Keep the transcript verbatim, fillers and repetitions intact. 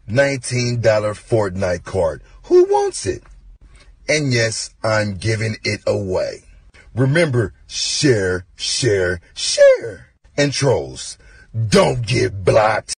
nineteen dollar Fortnite card. Who wants it? And yes, I'm giving it away. Remember, share, share, share. And trolls, don't get blocked.